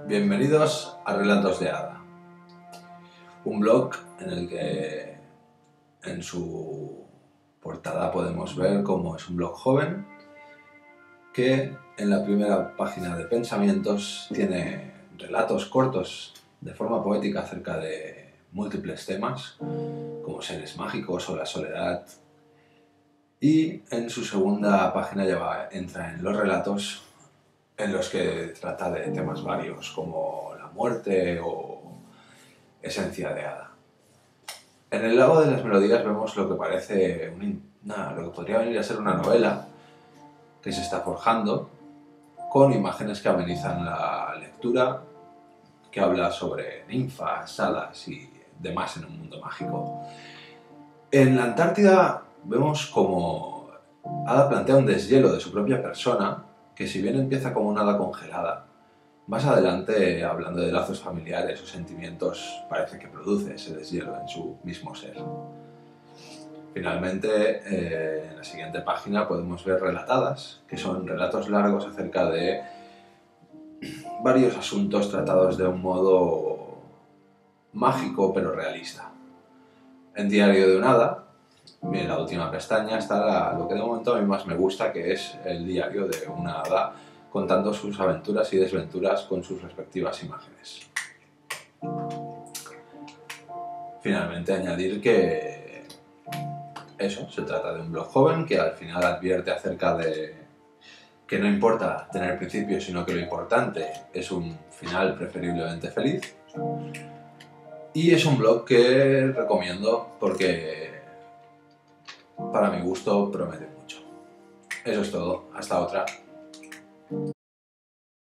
Bienvenidos a Relatos de Hada, un blog en el que en su portada podemos ver cómo es un blog joven que en la primera página de pensamientos tiene relatos cortos de forma poética acerca de múltiples temas como seres mágicos o la soledad, y en su segunda página ya entra en los relatos en los que trata de temas varios como la muerte o esencia de hada. En el lago de las melodías vemos lo que parece lo que podría venir a ser una novela que se está forjando, con imágenes que amenizan la lectura, que habla sobre ninfas, hadas y demás en un mundo mágico. En la Antártida vemos como Hada plantea un deshielo de su propia persona, que si bien empieza como una hada congelada, más adelante, hablando de lazos familiares o sentimientos, parece que produce ese deshielo en su mismo ser. Finalmente, en la siguiente página podemos ver relatadas, que son relatos largos acerca de varios asuntos tratados de un modo mágico pero realista. En Diario de un Hada, en la última pestaña está lo que de momento a mí más me gusta, que es el diario de una hada contando sus aventuras y desventuras con sus respectivas imágenes. Finalmente, añadir que se trata de un blog joven que al final advierte acerca de que no importa tener principios, sino que lo importante es un final preferiblemente feliz. Y es un blog que recomiendo porque, para mi gusto, promete mucho. Eso es todo. Hasta otra.